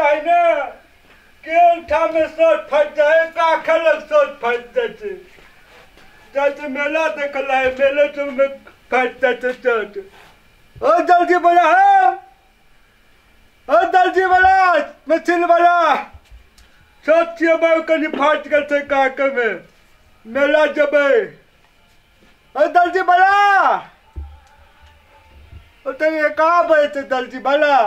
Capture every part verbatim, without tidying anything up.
है ना के उठा में सोच फट जाए का खलक सोच फट जाए चाचा मेला देखला है मेले तो में फट जाए सोच ओ जल्दी बड़ा है ओ जल्दी बड़ा मछली वाला सोचिए मैं कहीं फाट गए थे काके में मेला जब ओ जल्दी बड़ा ओ तेरे कहाँ गए थे जल्दी बड़ा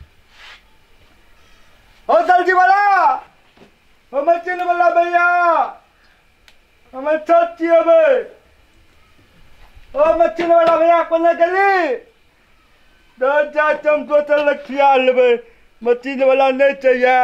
ओ जल्दी वाला ओ मछली वाला भैया हमें सोचिए भाई ओ मछली वाला भैया कौन गली दो चार चम दो चार लखिया ले मछली वाला नहीं चाहिए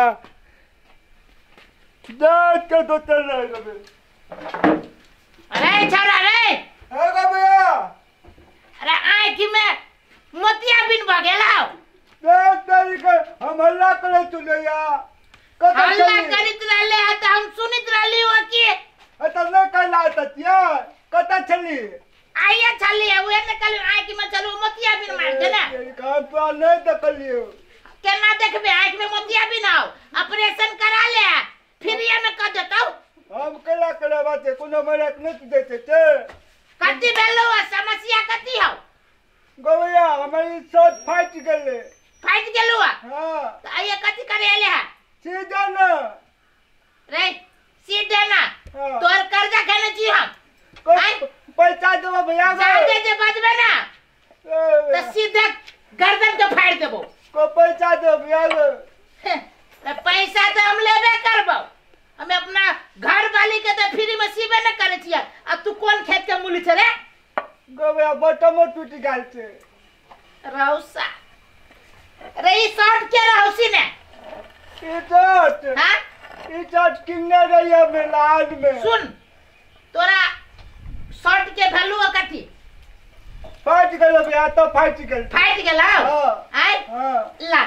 दो चार दो चार रहेगा भाई अरे छोरा रे है भैया अरे आए कि मैं मोतिया बिन भगेला देख तरीके हम हल्ला करे चले या हल्ला करित रहले है त हम सुनित रहली हो कि अत न कहला ततिया कता चली आइए चली है वे ने कल आए कि मैं चलू मोतिया बिन मार दे ना का तो नहीं देखलियो केना देखबे आंख में मोतिया बिन आओ ऑपरेशन करा ले फिर ये में कह देतौ हम कला कला बात कोनो मरे नहीं देते थे कति बेलो समस्या कति हो गोवैया हमारी सोच फाट गेले फाट गेलु हां त आइए कति करे ले है सीधा ना रे सीधे ना तोर कर्जा खेले छी हम पैसा देबो भैया जाके जे बजबे ना तो सीधे गर्दन के फाड़ देबो को पैसा दे भैया तो पैसा तो हम लेबे करबो हम अपना घर वाली के तो फ्री में सीबे न करे छिया अब तू कौन खेत के मूली छे रे गोवैया बटमो टूट गेल छे रौसा रे ई शर्ट के रौसी ने ई शर्ट हां ई शर्ट किन्ने रहिया मिलान में सुन तोरा शर्ट के वैल्यू कथि फाट गेल भैया तो फाट गेल फाट गेला हां आय हां ला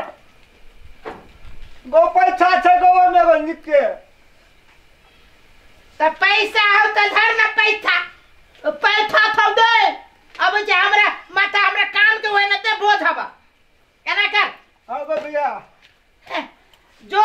गो पैसा छे गोवा में गो निके त पैसा हो त धर ना पैसा पैसा थौ दे अब जे हमरा माथा हमरा काम के होय न ते बोझ हबा केना कर हां गो भैया जो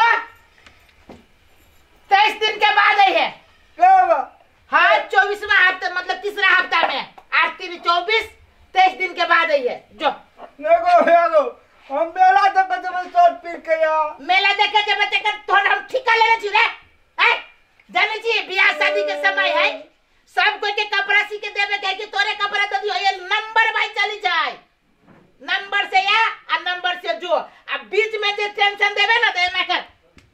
तेईस दिन के बाद आई है कब हाँ चौबीसवां हफ्ता मतलब तीसरा हफ्ता में आठ तीन चौबीस तेईस दिन के बाद आई है जो देखो भैया गो हम मेला देख जब शर्ट पीर के या मेला देखे जब तक तोन हम ठिका लेने छी रे हैं जाने छी बियाह शादी के समय है सब कोई के कपड़ा सी के देबे कहे कि तोरे कपड़ा दे दियो ये नंबर भाई चली जाए नंबर से या आ नंबर से जो अब बीच में जे टेंशन देबे ना तो ना कर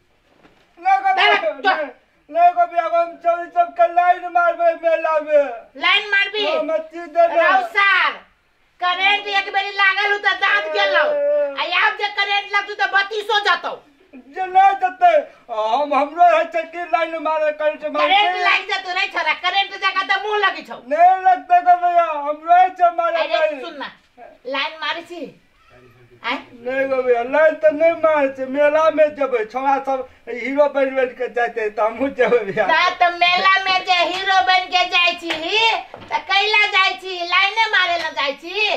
नहीं को भैया हम चोरी सब के लाइन मारबे मेला में लाइन मारबी मच्छी दे रौसार करंट एक बेरी लागल हो त दांत गेलौ आ आब जे करंट लगतौ त बत्तीसो जतौ जे नहीं जते हम हमरो है छै कि लाइन मारे करंट मारे करंट लाग जतौ रे छोरा करंट जगह त मुंह लगी छौ नहीं लगते को भैया हमरो है छै मारे अरे सुन ना लाइन मारी छी आय नहीं गो भैया लाइन तो नहीं मार छै मेला में जब छोरा सब हीरो बन बन के जाते त हम जब भैया ता त मेला में जे हीरो बन के जाय छी त कैला जाय छी लाइने मारे ल जाय छी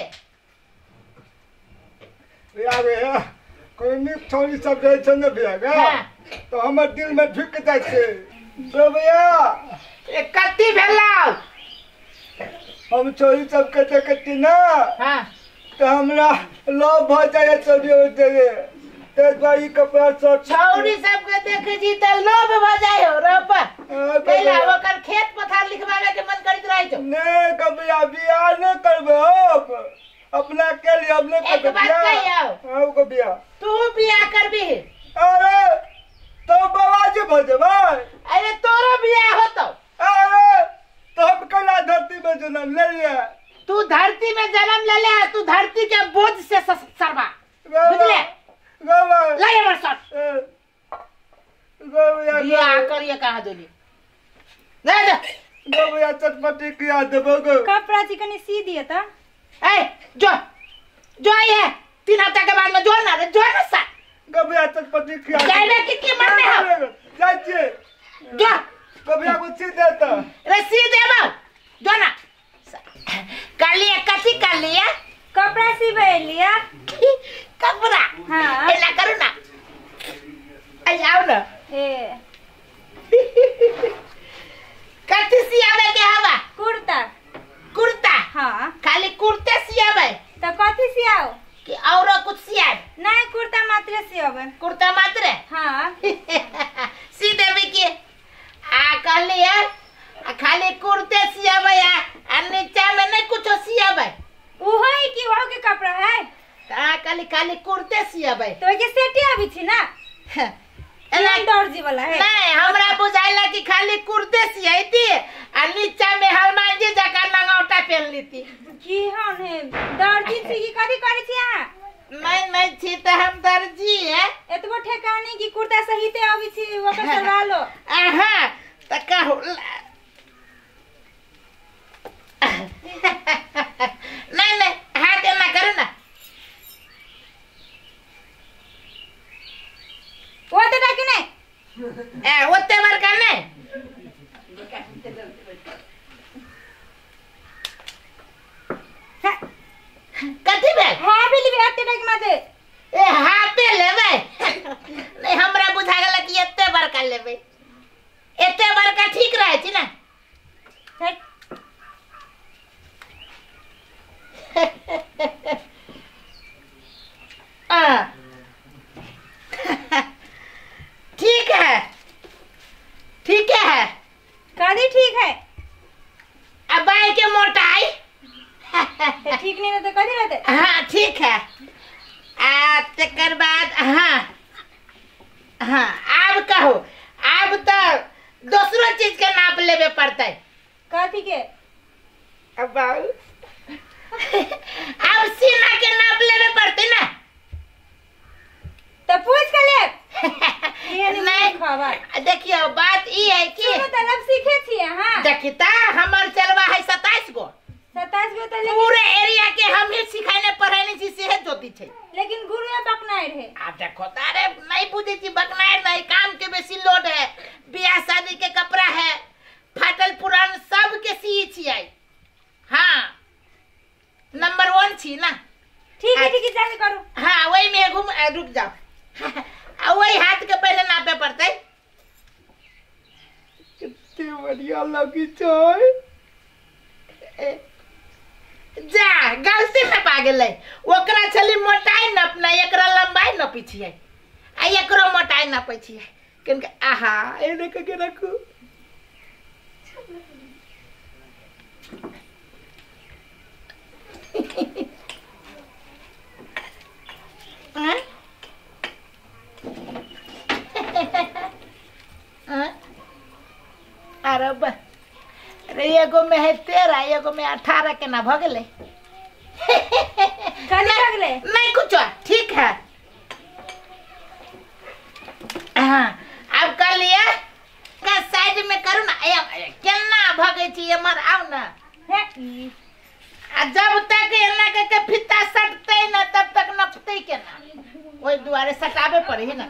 भैया भैया कोई नहीं छोरी सब जाय छै न भैया गा तो हमर दिल में ढुक जाय छै तो भैया ए कत्ती भेलौ हम छोरी सब के देखती ना हां तो हमरा लोभ भ जाय छोरी होते ते भाई कपड़ा सब छौरी सब के देखे छी त लोभ भ जाय हो रोपा कैला ओकर खेत पथार लिखवावे के मन करित रहै छौ नहीं कभी बियाह नहीं करबे हो अपना के लिए हमने एक बात कहियो हां को बियाह तू बियाह करबी अरे तो बाबाजी भजबे अरे तोरो बियाह होतो अरे तो हम कला धरती में जन्म ले लिया तू धरती में जन्म ले ले तू धरती के बोझ से सरवा बुझले गोवा ले हमर शर्ट गोवा बियाह करिए कहां दोली ले ले गोवा चटपटी किया देबो गो कपड़ा चिकन सी दिए त ए जो जो ये तीन हफ्ता के बाद में जो ना जो ना सा गोवा चटपटी किया जाने की की मन में हो जाइए जो गोवा को सी देता रसी देबो जो ना कर लिया कथी कर लिया कपड़ा सिबे लिया कपड़ा हां एला करू ना आई आओ ना ए कथी सियावे के हवा कुर्ता कुर्ता हाँ खाली कुर्ते सियावे तो कथी सियाओ कि और कुछ सियाए नहीं कुर्ता मात्र सियावे कुर्ता मात्र हाँ सी देवी के आ कहली है आ खाली कुर्ते सियावे आ नीचा में नहीं कुछ सियावे उहो ही की वहाँ के कपड़ा है आ खाली खाली कुर्ते सियावे तो ये सेटी अभी थी ना नहीं दर्जी वाला है नहीं हमरा बुझाइला कि खाली कुर्ते सियाती आ नीचा में हनुमान जी जका लंगोटा पहन लीती की हन है दर्जी से की कथी करे छी हां मैं नहीं छी त हम दर्जी है एतबो ठेकानी की कुर्ता सहीते अभी छी ओकर सलवा लो आहा त कहू नहीं नहीं हाथ ना करो ना वो तो डाके नहीं ए ओते बार का नहीं कथी बे हां बिली भी एते डाके माते ए हाथे लेबे नहीं हमरा बुझा गेल कि एते बार का लेबे एते बार का ठीक रहे छी ना आ ठीक है ठीक है कदी ठीक है अब बाई के मोटाई तो ठीक नहीं रहते कदी रहते हाँ ठीक है आ तकर बाद हाँ हाँ अब कहो अब तो दूसरो चीज के नाप लेवे पड़ते कथी के अब अब सीना के नाप लेवे पड़ते ना तो पूछ के ले ये नहीं खबर देखियो बात ई है कि सुनो तलब सीखे छी हां देखिता हमर चलवा है सत्ताईस गो सत्ताईस गो तो पूरे एरिया के हम ही सिखाने पढ़ाने छी सेहत जोती छै लेकिन गुरुए बकनाई रहे आप देखो तारे नहीं बुझे छी बकनाई नहीं काम के बेसी लोड है बियाह शादी के कपड़ा है फाटल पुरान सब के सी छियै हां नंबर वन छी ना ठीक है ठीक है जाने करो हां वही में घूम रुक जाओ आ वही हाथ के पहले नापे पड़ते कितनी बढ़िया लगी चाय जा गलती में पा गेलै ओकरा छली मोटाई नपना एकरा लंबाई नपी छियै आ एकरो मोटाई नपै छियै किन आहा एने के रखू अरे अरे एगो में है तेरह एगो में अठारह के ना भगले भगले नहीं कुछ ठीक है हाँ अब कर लिया का साइड में करू ना केना भगे छी हमर आउ ना आ जब तक एना के, के फित्ता सटते ना तब तक नपते केना ओई दुआरे सटाबे पड़े है ना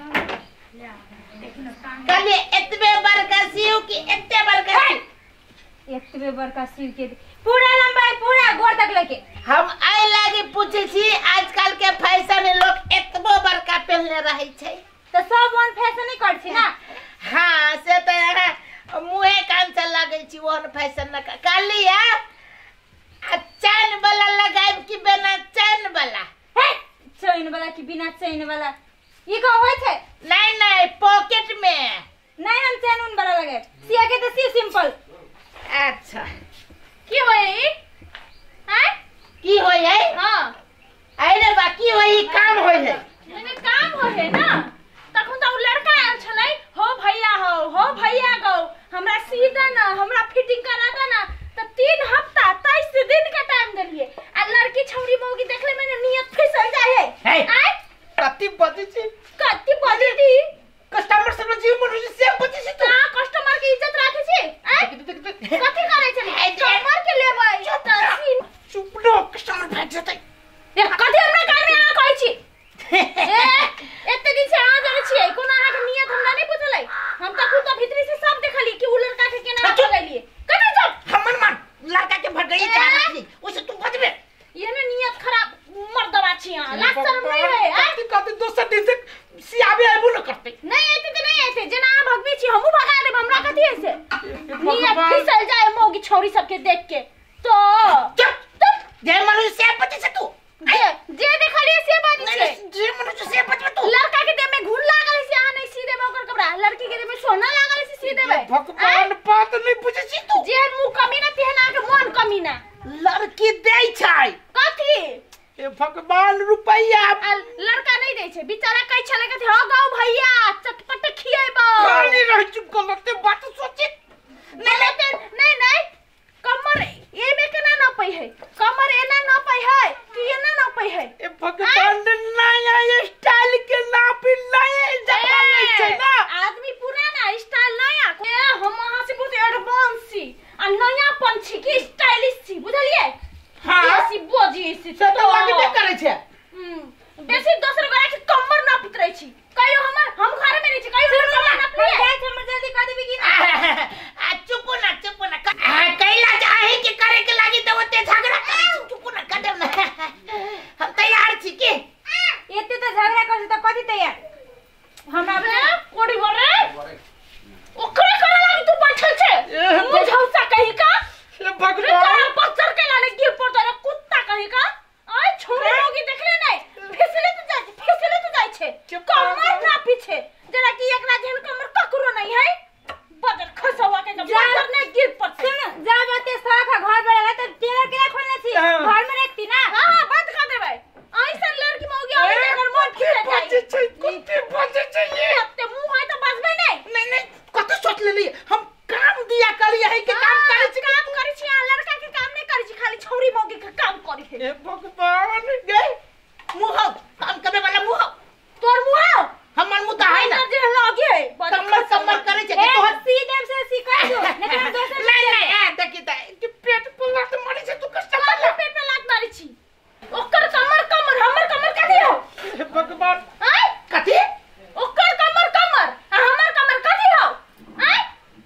कहलिए एतबे बड़का सीव की एते बड़का एतबे बड़का सीव के पूरा लंबाई पूरा गोर तक लेके हम आई लागी पूछे छी आजकल के फैशन लोग एतबो बड़का पहनले रहे छै तो सब वन फैशन ही कर छी ना हां से तो है मुहे कान से लगे छी वन फैशन न कहलिए आ चैन वाला लगाइब कि बिना चैन वाला है चैन वाला कि बिना चैन वाला ये का होय छै नहीं नहीं पॉकेट में नहीं हम चैन उन वाला लगे सिया के तो सी सिंपल अच्छा की होय हैं की होय है हां अरे बाकी होई काम होय है मैंने काम होय है ना तखन तो लड़का आल छलै हो भैया हो हो भैया गो हमरा सी द ना हमरा फिटिंग करा द ना तो तीन हफ्ता तेईस दिन का टाइम देलिए आ लड़की छौरी मौगी देखले मैंने नियत फिसल जाए है आय कति बजे छी कति बजे दी कस्टमर सब जीव मनुष्य से बजे छी का कस्टमर के इज्जत राखे छी आय कथि करे छली कस्टमर के लेबै त सीन चुप रहो कस्टमर भेट जेतै ए कथि हमरा कान में आ कहै छी ए एते दिन से आ जाने छी कोन अहाँ के नियत हमरा नहीं बुझलै हम त खुद भीतरी से सब देखली कि उ लड़का के केना भगैलिए कथि जब हमन मान लड़का के भगई चाहती उसे तू भजबे ये ना नियत खराब मर्दवा छी हां लाज शर्म नहीं है कथि कथि दोसर दिन से सियाबे आबो न करते नहीं एते नियत फिसल जाए मोगी छोरी सबके देख के तो चुप चुप जे मनुष्य से पति से तू जे जे देखलिए से बात नहीं छे जे मनुष्य से पति में तू लड़का के देह में घुन लागल से आ नहीं सीधे में ओकर कपड़ा लड़की के देह में सोना लागल से सीधे में भगवान बात नहीं पूछे छी तू जे मुंह कमीना तेहना के मन कमीना लड़की दे छै कथी ए भगवान रुपैया लड़का नहीं दे छे बेचारा कह छले के हो गाओ भैया चटपट खिएबो खाली रह चुप गलत बात सोचे नहीं नहीं नहीं कमर ये में केना न पई है कमर एना न पई है कि एना न पई है ए भगवान नया स्टाइल के नाप नया जगह नहीं छै ना आदमी पुराना स्टाइल नया ए हम वहां से बहुत एडवांस छी आ नया पंछी की स्टाइलिश छी बुझलिए हां बेसी बोजी छी से तो लगबे करे छै हम बेसी दोसर गोरा के कमर ना पितरै छी कहियो हमर हम घर में रही छी कहियो कमर ना पितरै जाय हमर जल्दी कर देबी कि ना आ चुप ना चुप ना कैला चाहे के करे के लागी त ओते झगड़ा करे चुप ना कदम ना हम तैयार छी के एते त झगड़ा कर त कथि तैयार हम आबे कोड़ी बरे ओकरे करे लागी तू बैठल छे मुझौसा कहि का हे भगवान पत्थर के लाने गिर पड़ता रे कुत्ता कहि का आय छोरे लोगी देखले नहीं फिसले तो जाय फिसले तो जाय छे कमर ना पीछे जरा कि एकरा जन कमर ककरो नहीं है बदर खसवा के बदर ने गिर पड़ सुन जा बाते साखा घर बड़े त टेलर के खोलने छी घर में रखती ना हां हां बंद कर देबै ऐसा लड़की मौगी आवे अगर मन खिले जाय बचे छै कुत्ते बचे छै ये ते मुंह है तो बसबे नहीं नहीं नहीं कत सोच लेली हम काम दिया करिए है के काम करे छी काम करे छी आ लड़का के काम नहीं करे छी खाली छोरी मौगी के काम करे है हे भगवान गे मुंह काम करे वाला मुंह तोर मुंह हमर मुंह त है ना जे लगे कमर कमर करे छै के तोहर सीधे से सिखा दो नहीं तो दोसर नहीं नहीं आ देखि त कि पेट पर लात मारी छै तू कष्ट कमर पेट में लात मारी छी ओकर कमर कमर हमर कमर कथि हो हे भगवान आय कथि ओकर कमर कमर आ हमर कमर कथि हो आय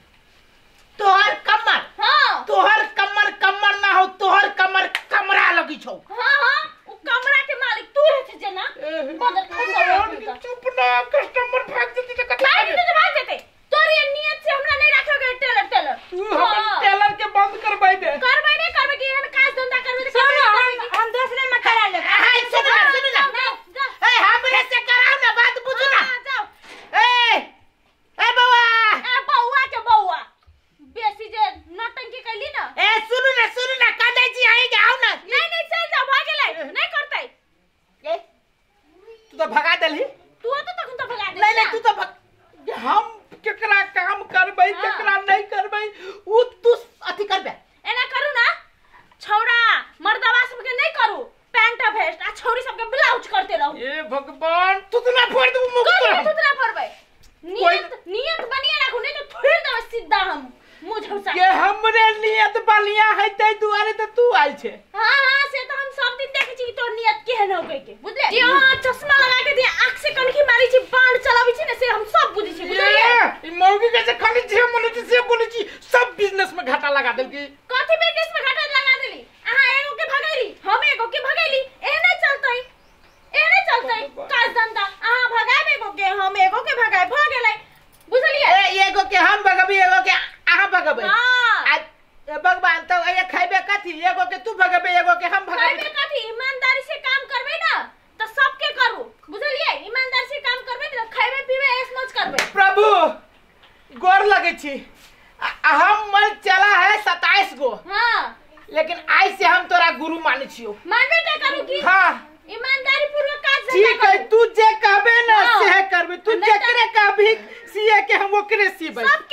तोहर कमर हां तोहर कमर कमर ना हो तोहर कमर कमरा लगी छौ हां हां ओ कमरा के मालिक तू है जना बदल खसवा चुप ना कस्टमर भाग जती त कथि भाग जते भाग जते तोर ये नियत से हमरा नहीं रखोगे टेलर टेलर तू हम टेलर के बंद करबै दे करबै नहीं करबै कि हम काज धंधा करबै तो हम दूसरे में करा ले हाय सुन ना सुन ना ए हमरे से कराओ ना बात बुझू ना जाओ ए ए बौआ ए बौआ के बौआ बेसी जे नौटंकी कैली ना ए सुन ना सुन ना कदै छी आइ के आओ ना नहीं नहीं चल जा भागेले नहीं करतै ए तू तो भगा देलही तू तो तखन तो भगा दे नहीं नहीं तू तो भग हम केकरा काम करबै केकरा नहीं करबै उ तू अथि करबे एना करू ना छौड़ा मर्दवा सब के नहीं करू पैंट वेस्ट आ छौरी सब के ब्लाउज करते रहो ए भगवान तू तो ना फोड़ दू मुंह कर पर तू तरा फरबै नियत नियत बनिए राखू नहीं तो थोड़ देब सीधा हम मुझौसा के हमरे नियत बलिया है तै दुआरे त तू आइल छे हां हां से तो हम सब दिन देखे छी तोर नियत केहन हो गई के बुझले जी हां चश्मा लगा के दिया आंख से कनखी मारी छी बाण चलाबी छी ने से हम सब बुझी छी बुझलिए ई मौगी के से खाली जे मन छी से बोले छी सब बिजनेस में घाटा लगा देल की कथि बिजनेस में घाटा लगा देली अहां एगो के भगैली हम एगो के भगैली ए नहीं चलतै ए नहीं चलतै काज धंधा अहां भगाबे एगो के हम एगो के भगाए भ गेलै बुझलिए ए एगो के हम भगबी एगो के अहां भगबै हां भगवान तो ये खैबे कथि एगो के तू भगबे एगो के हम भगबै खैबे कथि ईमानदारी से काम करबे ना तो सबके करू बुझलिए ईमानदारी से काम करबे ना खैबे पीबे ऐस मौज करबे प्रभु गोर लगे छी हम मन चला है सत्ताईस गो हां लेकिन आज से हम तोरा गुरु माने छियो मानबे त करू की हां ईमानदारी पूर्वक काज धंधा ठीक है करू तू जे कहबे ना हाँ। से करबे तू नहीं जेकरे कहबी सीए के हम ओकरे सीबे सब